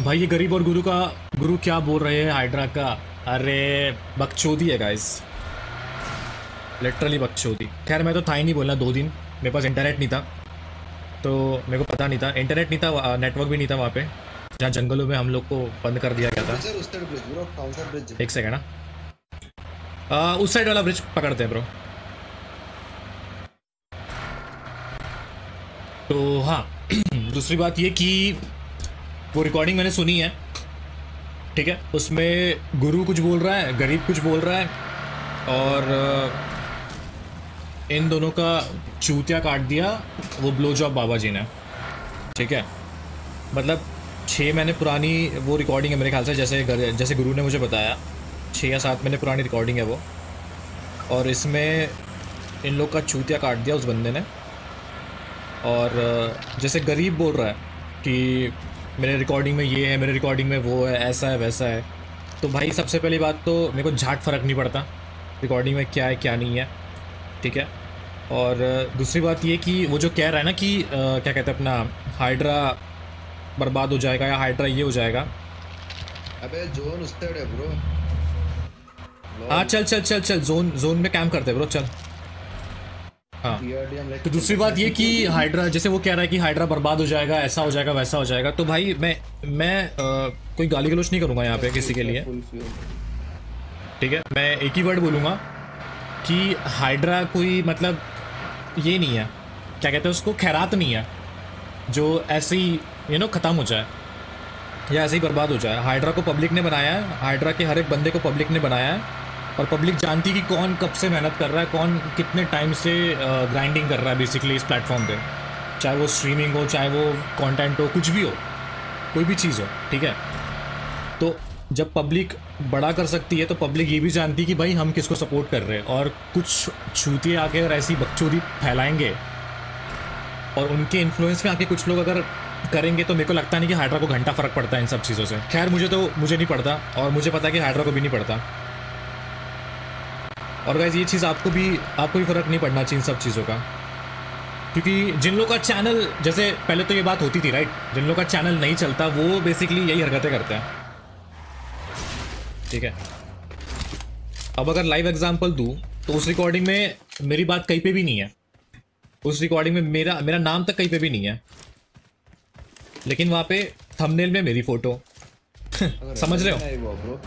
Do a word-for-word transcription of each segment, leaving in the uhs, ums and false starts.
भाई ये गरीब और गुरु का गुरु क्या बोल रहे हैं हाइड्रा का। अरे बकचोदी है गाइस, लिटरली बकचोदी। खैर मैं तो था ही नहीं बोलना, दो दिन मेरे पास इंटरनेट नहीं था तो मेरे को पता नहीं था, इंटरनेट नहीं था, नेटवर्क भी नहीं था वहाँ पे जहाँ जंगलों में हम लोग को बंद कर दिया गया था। एक सेकेंड ना, उस साइड वाला ब्रिज पकड़ते हैं ब्रो। तो हाँ दूसरी बात ये कि वो रिकॉर्डिंग मैंने सुनी है, ठीक है, उसमें गुरु कुछ बोल रहा है, गरीब कुछ बोल रहा है, और इन दोनों का चूतिया काट दिया वो ब्लो जॉब बाबा जी ने, ठीक है। मतलब छः महीने पुरानी वो रिकॉर्डिंग है मेरे ख्याल से, जैसे जैसे गुरु ने मुझे बताया छः या सात महीने पुरानी रिकॉर्डिंग है वो, और इसमें इन लोग का चूतिया काट दिया उस बंदे ने। और जैसे गरीब बोल रहा है कि मेरे रिकॉर्डिंग में ये है, मेरे रिकॉर्डिंग में वो है, ऐसा है वैसा है, तो भाई सबसे पहली बात तो मेरे को झाट फ़र्क नहीं पड़ता रिकॉर्डिंग में क्या है क्या नहीं है, ठीक है। और दूसरी बात ये कि वो जो कह रहा है ना कि आ, क्या कहते हैं अपना हाइड्रा बर्बाद हो जाएगा या हाइड्रा ये हो जाएगा। अबे जोन उस साइड है ब्रो। हाँ चल चल चल चल जोन जोन में कैंप करते ब्रो, चल। हाँ तो दूसरी बात ये कि हाइड्रा, जैसे वो कह रहा है कि हाइड्रा बर्बाद हो जाएगा, ऐसा हो जाएगा वैसा हो जाएगा, तो भाई मैं मैं आ, कोई गाली गलौज नहीं करूँगा यहाँ पे किसी के लिए, ठीक है। मैं एक ही वर्ड बोलूँगा कि हाइड्रा कोई मतलब ये नहीं है, क्या कहते हैं उसको, खैरात नहीं है जो ऐसे ही यू नो ख़त्म हो जाए या ऐसे ही बर्बाद हो जाए। हाइड्रा को पब्लिक ने बनाया है, हाइड्रा के हर एक बंदे को पब्लिक ने बनाया है, और पब्लिक जानती कि कौन कब से मेहनत कर रहा है, कौन कितने टाइम से ग्राइंडिंग कर रहा है बेसिकली इस प्लेटफॉर्म पे, चाहे वो स्ट्रीमिंग हो, चाहे वो कंटेंट हो, कुछ भी हो, कोई भी चीज़ हो, ठीक है। तो जब पब्लिक बड़ा कर सकती है तो पब्लिक ये भी जानती है कि भाई हम किसको सपोर्ट कर रहे हैं, और कुछ छूतिए आके अगर ऐसी बकचोदी फैलाएंगे और उनके इन्फ्लुएंस में आके कुछ लोग अगर करेंगे तो मेरे को लगता नहीं कि हाइड्रा को घंटा फ़र्क पड़ता है इन सब चीज़ों से। खैर मुझे तो मुझे नहीं पड़ता, और मुझे पता है कि हाइड्रा को भी नहीं पड़ता। और गाइस ये चीज़ आपको भी आपको भी फ़र्क नहीं पड़ना चाहिए इन सब चीज़ों का, क्योंकि जिन लोगों का चैनल, जैसे पहले तो ये बात होती थी राइट, जिन लोगों का चैनल नहीं चलता वो बेसिकली यही हरकतें करते हैं, ठीक है। अब अगर लाइव एग्जांपल दूं तो उस रिकॉर्डिंग में मेरी बात कहीं पे भी नहीं है, उस रिकॉर्डिंग में मेरा मेरा नाम तक कहीं पे भी नहीं है, लेकिन वहाँ पे थंबनेल में मेरी फोटो समझ रहे हो।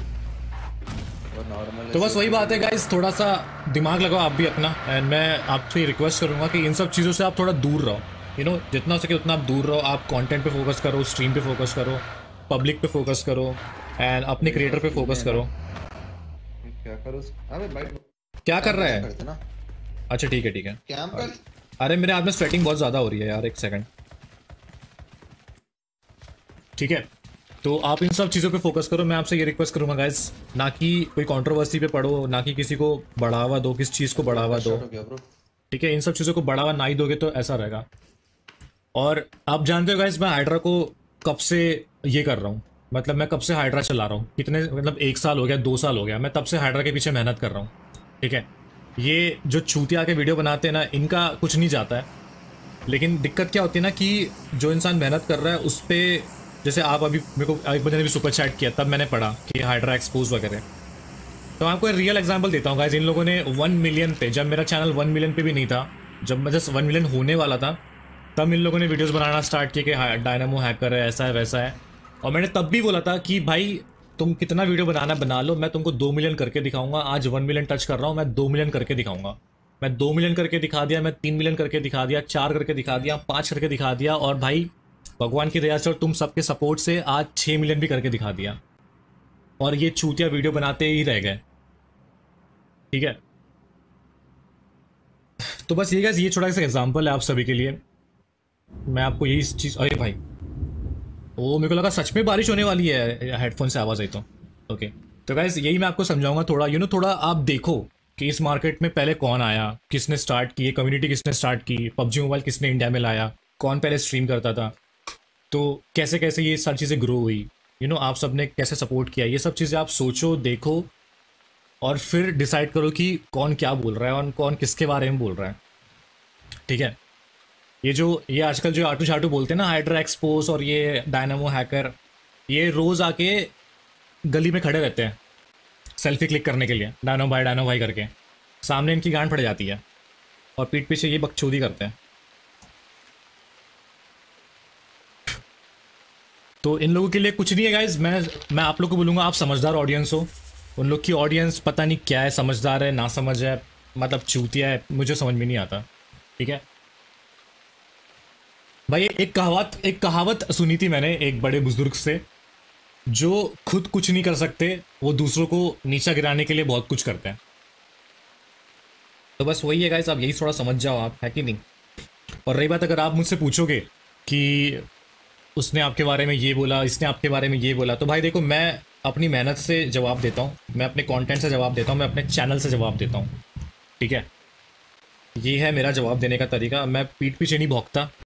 तो बस वही बात है गाइस, थोड़ा सा दिमाग लगाओ आप भी अपना, एंड मैं आपसे ये रिक्वेस्ट करूँगा कि इन सब चीज़ों से आप थोड़ा दूर रहो, यू नो जितना हो सके उतना आप दूर रहो। आप कंटेंट पे फोकस करो, स्ट्रीम पे फोकस करो, पब्लिक पे फोकस करो, एंड अपने क्रिएटर पे फोकस करो। क्या करो? अबे भाई क्या कर रहा है? अच्छा ठीक है ठीक है। कैंप कर। अरे मेरे हाथ में स्वेटिंग बहुत ज़्यादा हो रही है यार, एक सेकंड, ठीक है। तो आप इन सब चीज़ों पे फोकस करो, मैं आपसे ये रिक्वेस्ट करूँगा गाइस, ना कि कोई कंट्रोवर्सी पे पढ़ो, ना कि किसी को बढ़ावा दो, किस चीज़ को बढ़ावा दो, ठीक है। इन सब चीज़ों को बढ़ावा ना ही दोगे तो ऐसा रहेगा। और आप जानते हो गाइस मैं हाइड्रा को कब से ये कर रहा हूँ, मतलब मैं कब से हाइड्रा चला रहा हूँ, कितने मतलब एक साल हो गया, दो साल हो गया, मैं तब से हाइड्रा के पीछे मेहनत कर रहा हूँ, ठीक है। ये जो छूतिया के वीडियो बनाते हैं ना, इनका कुछ नहीं जाता है, लेकिन दिक्कत क्या होती है ना कि जो इंसान मेहनत कर रहा है उस पर, जैसे आप अभी मेरे को एक बंदे ने भी सुपर चैट किया, तब मैंने पढ़ा कि हाइड्रा एक्सपोज वगैरह। तो मैं आपको एक रियल एग्जांपल देता हूँ गाइस, इन लोगों ने वन मिलियन पे, जब मेरा चैनल वन मिलियन पे भी नहीं था, जब मैं जस्ट वन मिलियन होने वाला था, तब इन लोगों ने वीडियोस बनाना स्टार्ट किए कि डायनामो हैकर है, ऐसा है वैसा है। और मैंने तब भी बोला था कि भाई तुम कितना वीडियो बनाना बना लो, मैं तुमको दो मिलियन करके दिखाऊंगा। आज वन मिलियन टच कर रहा हूँ, मैं दो मिलियन करके दिखाऊंगा। मैं दो मिलियन करके दिखा दिया, मैं तीन मिलियन करके दिखा दिया, चार करके दिखा दिया, पाँच करके दिखा दिया, और भाई भगवान की दया से और तुम सबके सपोर्ट से आज छः मिलियन भी करके दिखा दिया, और ये चूतिया वीडियो बनाते ही रह गए, ठीक है। तो बस ये गाइस, ये छोटा सा एग्जांपल है आप सभी के लिए। मैं आपको यही चीज़, अरे भाई ओ मेरे को लगा सच में बारिश होने वाली है, हेडफोन से आवाज़ आई तो ओके। तो गाइस यही मैं आपको समझाऊंगा थोड़ा, यू नो थोड़ा आप देखो कि इस मार्केट में पहले कौन आया, किसने स्टार्ट की, कम्युनिटी किसने स्टार्ट की, पबजी मोबाइल किसने इंडिया में लाया, कौन पहले स्ट्रीम करता था, तो कैसे कैसे ये सारी चीज़ें ग्रो हुई, यू नो आप सब ने कैसे सपोर्ट किया, ये सब चीज़ें आप सोचो, देखो, और फिर डिसाइड करो कि कौन क्या बोल रहा है और कौन किसके बारे में बोल रहा है, ठीक है। ये जो ये आजकल जो आटू छाटू बोलते हैं ना, हाइड्रा एक्सपोज और ये डायनामो हैकर, ये रोज आके गली में खड़े रहते हैं सेल्फी क्लिक करने के लिए, डायनो भाई डायनो भाई करके। सामने इनकी गांड पड़ जाती है और पीठ पीछे ये बकचोदी करते हैं। तो इन लोगों के लिए कुछ नहीं है गाइज। मैं मैं आप लोग को बोलूँगा, आप समझदार ऑडियंस हो। उन लोग की ऑडियंस पता नहीं क्या है, समझदार है ना समझ है, मतलब चूतिया है, मुझे समझ में नहीं आता। ठीक है भाई, एक कहावत एक कहावत सुनी थी मैंने एक बड़े बुजुर्ग से, जो खुद कुछ नहीं कर सकते वो दूसरों को नीचा गिराने के लिए बहुत कुछ करते हैं। तो बस वही है गाइस, आप यही थोड़ा समझ जाओ आप, है कि नहीं। और रही बात, अगर आप मुझसे पूछोगे कि उसने आपके बारे में ये बोला, इसने आपके बारे में ये बोला, तो भाई देखो, मैं अपनी मेहनत से जवाब देता हूँ, मैं अपने कंटेंट से जवाब देता हूँ, मैं अपने चैनल से जवाब देता हूँ। ठीक है, ये है मेरा जवाब देने का तरीका। मैं पीठ पीछे नहीं भौंकता।